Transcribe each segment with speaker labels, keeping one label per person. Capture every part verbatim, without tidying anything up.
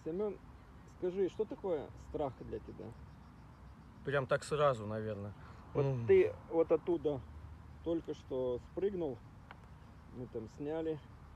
Speaker 1: Семен, скажи, что такое страх для тебя?
Speaker 2: Прям так сразу, наверное.
Speaker 1: Вот
Speaker 2: Ну,
Speaker 1: ты вот оттуда только что спрыгнул, мы там сняли.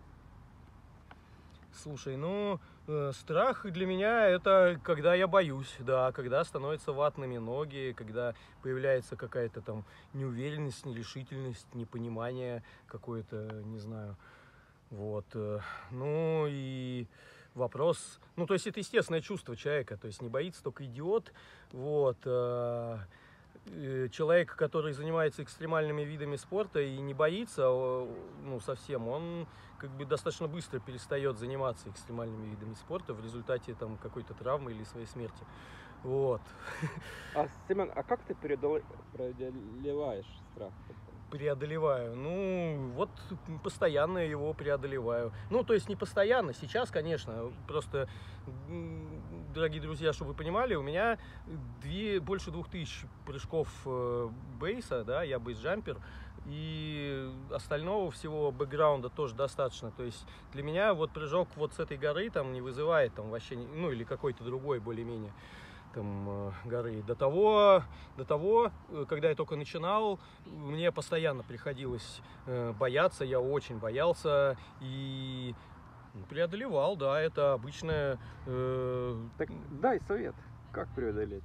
Speaker 2: слушай, ну, э, страх для меня это когда я боюсь, да, когда становятся ватными ноги, когда появляется какая-то там неуверенность, нерешительность, непонимание какое-то, не знаю. Вот. э, Ну и вопрос, ну то есть это естественное чувство человека, то есть не боится только идиот. Вот. э, э, Человек, который занимается экстремальными видами спорта и не боится, о, ну, совсем, он как бы достаточно быстро перестает заниматься экстремальными видами спорта в результате там какой-то травмы или своей смерти. Вот.
Speaker 1: А, Семен, а как ты преодол- преодолеваешь страх?
Speaker 2: Преодолеваю. Ну, вот постоянно его преодолеваю. Ну, то есть не постоянно. Сейчас, конечно, просто, м, дорогие друзья, чтобы вы понимали, у меня две, больше двух тысяч прыжков э, бейса, да, я бейсджампер, и остального всего бэкграунда тоже достаточно. То есть для меня вот прыжок вот с этой горы там не вызывает там вообще, не- ну, или какой-то другой более-менее там э, горы. До того, до того, э, когда я только начинал, мне постоянно приходилось э, бояться, я очень боялся и преодолевал, да, это обычное. э,
Speaker 1: Так дай совет, как преодолеть?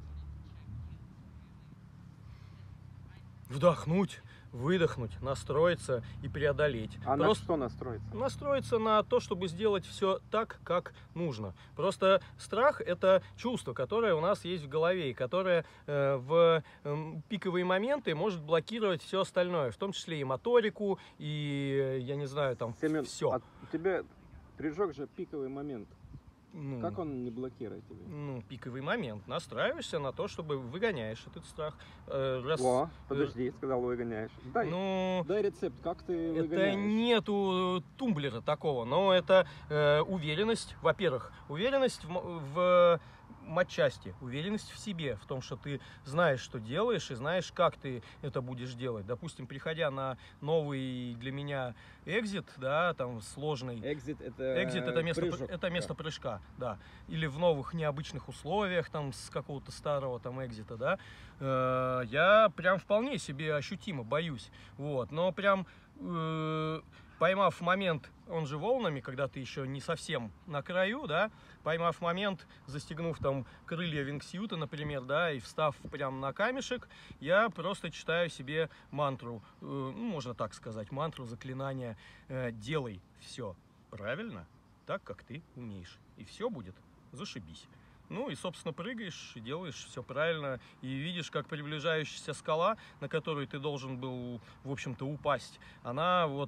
Speaker 2: Вдохнуть, выдохнуть, настроиться и преодолеть.
Speaker 1: А на
Speaker 2: Просто
Speaker 1: что настроиться?
Speaker 2: настроиться на то, чтобы сделать все так, как нужно. Просто страх – это чувство, которое у нас есть в голове, и которое э, в э, пиковые моменты может блокировать все остальное, в том числе и моторику, и, я не знаю, там,
Speaker 1: Семен,
Speaker 2: все.
Speaker 1: а у тебя прыжок же пиковый момент.
Speaker 2: Ну,
Speaker 1: Как он не блокирует тебя?
Speaker 2: ну, пиковый момент. Настраиваешься на то, чтобы выгоняешь этот страх. Э, раз,
Speaker 1: О,
Speaker 2: э,
Speaker 1: подожди, сказал, выгоняешь. Дай,
Speaker 2: ну,
Speaker 1: дай рецепт, как ты
Speaker 2: это
Speaker 1: выгоняешь.
Speaker 2: нету тумблера такого, но это э, уверенность, во-первых, уверенность в, м- в матчасти, уверенность в себе, в том, что ты знаешь, что делаешь, и знаешь, как ты это будешь делать. Допустим, приходя на новый для меня экзит, да, там сложный.
Speaker 1: Экзит это,
Speaker 2: Экзит это место,
Speaker 1: прыжок.
Speaker 2: это место прыжка, да. Или в новых необычных условиях, там, с какого-то старого там экзита, да. Э, я прям вполне себе ощутимо боюсь. Вот. Но прям э, поймав момент, он же волнами, когда ты еще не совсем на краю, да, поймав момент, застегнув там крылья вингсьюта, например, да, и встав прям на камешек, я просто читаю себе мантру, э, ну, можно так сказать, мантру, заклинание э, «делай все правильно, так, как ты умеешь, и все будет зашибись». Ну и, собственно, прыгаешь, и делаешь все правильно, и видишь, как приближающаяся скала, на которую ты должен был, в общем-то, упасть, она вот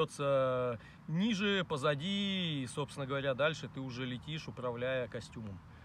Speaker 2: остается ниже, позади, и, собственно говоря, дальше ты уже летишь, управляя костюмом.